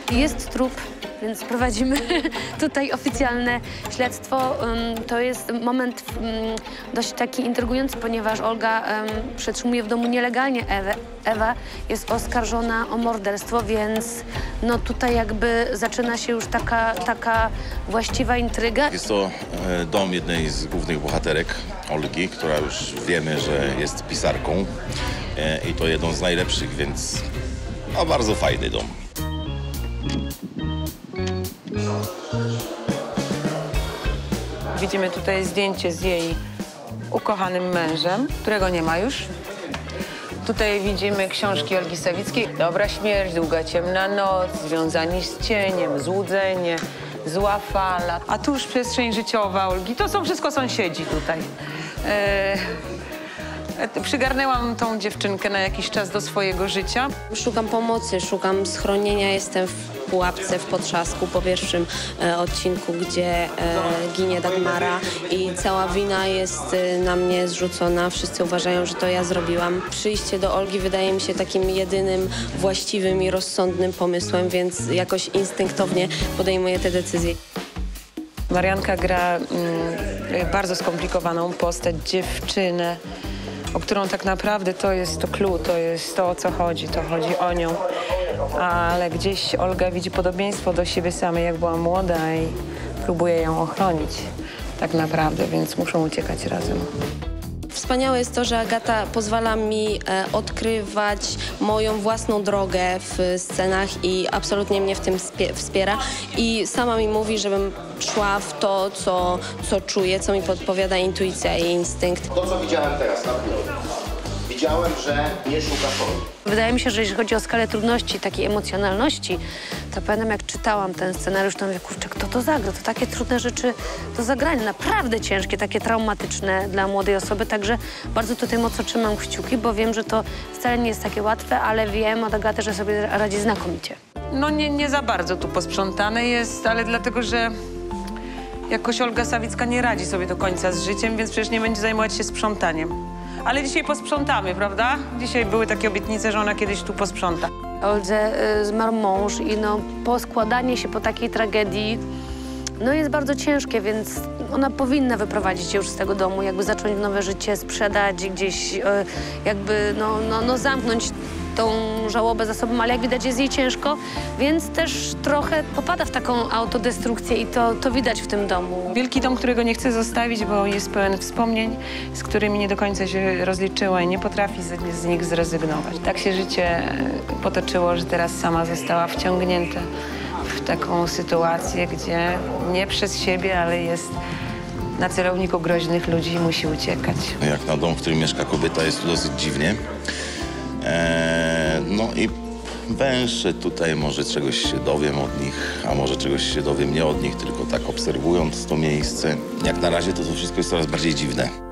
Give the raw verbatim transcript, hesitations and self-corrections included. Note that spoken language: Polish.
Jest trup, więc prowadzimy tutaj oficjalne śledztwo. To jest moment dość taki intrygujący, ponieważ Olga przetrzymuje w domu nielegalnie Ewę. Ewa jest oskarżona o morderstwo, więc no tutaj jakby zaczyna się już taka, taka właściwa intryga. Jest to dom jednej z głównych bohaterek, Olgi, która już wiemy, że jest pisarką i to jedną z najlepszych, więc no, bardzo fajny dom. Widzimy tutaj zdjęcie z jej ukochanym mężem, którego nie ma już. Tutaj widzimy książki Olgi Sawickiej. Dobra śmierć, długa ciemna noc, związani z cieniem, złudzenie, zła fala. A tu już przestrzeń życiowa Olgi. To są wszystko sąsiedzi tutaj. E... Przygarnęłam tą dziewczynkę na jakiś czas do swojego życia. Szukam pomocy, szukam schronienia. Jestem w pułapce, w potrzasku po pierwszym e, odcinku, gdzie e, ginie Dagmara i cała wina jest e, na mnie zrzucona. Wszyscy uważają, że to ja zrobiłam. Przyjście do Olgi wydaje mi się takim jedynym właściwym i rozsądnym pomysłem, więc jakoś instynktownie podejmuję te decyzje. Marianka gra mm, bardzo skomplikowaną postać, dziewczynę, o którą tak naprawdę to jest to clue, to jest to, o co chodzi, to chodzi o nią. Ale gdzieś Olga widzi podobieństwo do siebie samej, jak była młoda i próbuje ją ochronić tak naprawdę, więc muszą uciekać razem. Wspaniałe jest to, że Agata pozwala mi e, odkrywać moją własną drogę w scenach i absolutnie mnie w tym wspiera. I sama mi mówi, żebym szła w to, co, co czuję, co mi podpowiada intuicja i instynkt. To, co widziałem teraz na planie, widziałem, że nie szuka formy. Wydaje mi się, że jeśli chodzi o skalę trudności, takiej emocjonalności, to pamiętam, jak czytałam ten scenariusz, to mówię, kurczę, kto to zagra? To takie trudne rzeczy do zagrania, naprawdę ciężkie, takie traumatyczne dla młodej osoby, także bardzo tutaj mocno trzymam kciuki, bo wiem, że to wcale nie jest takie łatwe, ale wiem od Agaty, że sobie radzi znakomicie. No nie, nie za bardzo tu posprzątane jest, ale dlatego, że jakoś Olga Sawicka nie radzi sobie do końca z życiem, więc przecież nie będzie zajmować się sprzątaniem. Ale dzisiaj posprzątamy, prawda? Dzisiaj były takie obietnice, że ona kiedyś tu posprząta. Oldze y, zmarł mąż i no, poskładanie się po takiej tragedii no, jest bardzo ciężkie, więc ona powinna wyprowadzić się już z tego domu, jakby zacząć nowe życie, sprzedać, gdzieś y, jakby no, no, no, zamknąć tą żałobę za sobą, ale jak widać jest jej ciężko, więc też trochę popada w taką autodestrukcję i to, to widać w tym domu. Wielki dom, którego nie chce zostawić, bo jest pełen wspomnień, z którymi nie do końca się rozliczyła i nie potrafi z, z nich zrezygnować. Tak się życie potoczyło, że teraz sama została wciągnięta w taką sytuację, gdzie nie przez siebie, ale jest na celowniku groźnych ludzi i musi uciekać. Jak na dom, w którym mieszka kobieta, jest tu dosyć dziwnie. Eee, no i węszę tutaj, może czegoś się dowiem od nich, a może czegoś się dowiem nie od nich, tylko tak obserwując to miejsce. Jak na razie to, to wszystko jest coraz bardziej dziwne.